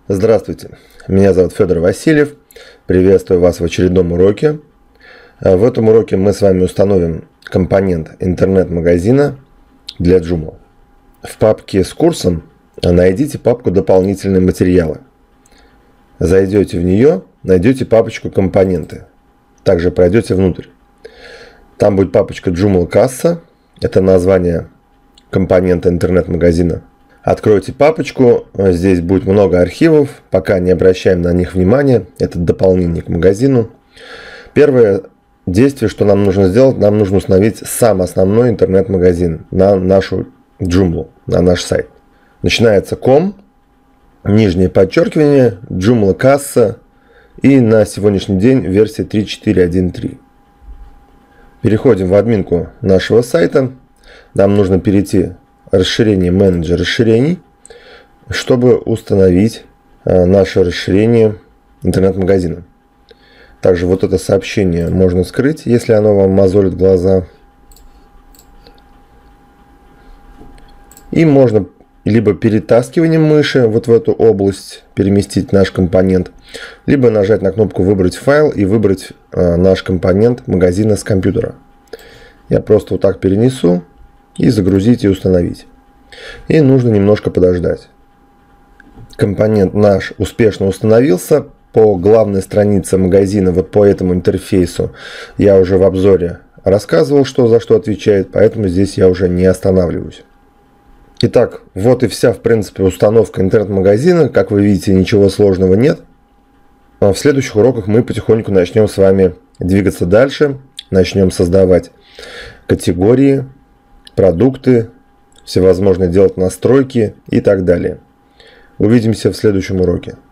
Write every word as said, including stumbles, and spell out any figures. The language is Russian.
Здравствуйте, меня зовут Федор Васильев, приветствую вас в очередном уроке. В этом уроке мы с вами установим компонент интернет-магазина для Joomla. В папке с курсом найдите папку «Дополнительные материалы». Зайдете в нее, найдете папочку «Компоненты». Также пройдете внутрь. Там будет папочка Joomla касса, это название компонента интернет-магазина. Откройте папочку, здесь будет много архивов, пока не обращаем на них внимания, это дополнение к магазину. Первое действие, что нам нужно сделать, нам нужно установить сам основной интернет-магазин на нашу Joomla, на наш сайт. Начинается ком, нижнее подчеркивание, Joomla касса и на сегодняшний день версия три точка четыре точка один точка три. Переходим в админку нашего сайта, нам нужно перейти расширение менеджер расширений, чтобы установить наше расширение интернет-магазина. Также вот это сообщение можно скрыть, если оно вам мозолит глаза. И можно либо перетаскиванием мыши вот в эту область переместить наш компонент, либо нажать на кнопку «Выбрать файл» и выбрать наш компонент магазина с компьютера. Я просто вот так перенесу. И загрузить и установить. И нужно немножко подождать. Компонент наш успешно установился. По главной странице магазина, вот по этому интерфейсу, я уже в обзоре рассказывал, что за что отвечает, поэтому здесь я уже не останавливаюсь. Итак, вот и вся, в принципе, установка интернет-магазина. Как вы видите, ничего сложного нет. В следующих уроках мы потихоньку начнем с вами двигаться дальше. Начнем создавать категории, продукты, всевозможные делать настройки и так далее. Увидимся в следующем уроке.